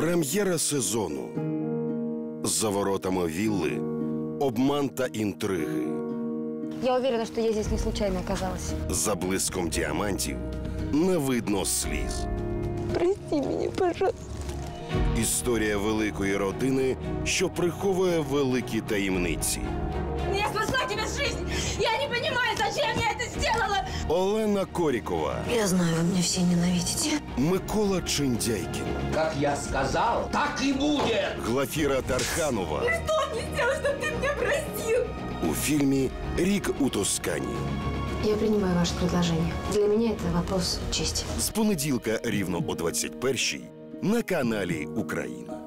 Прем'єра сезону. За воротами вілли обман та інтриги. Я уверена, что я здесь не случайно оказалась. За блиском діамантів не видно сліз. Прости меня, пожалуйста. Історія великої родини, що приховує великі таємниці. Я спасла тебе жизнь! Я не понимаю, зачем я это сделала! Олена Корікова, Я знаю, вы меня все ненавидите. Микола Чиндяйкін, Как я сказал, так и будет! Глафіра Тарханова Что мне сделать, чтобы ты меня простил? у фільмі «Рік у Тоскані». Я принимаю ваше предложение. Для меня это вопрос чести. З понеділка рівно о 21-й на каналі Україна.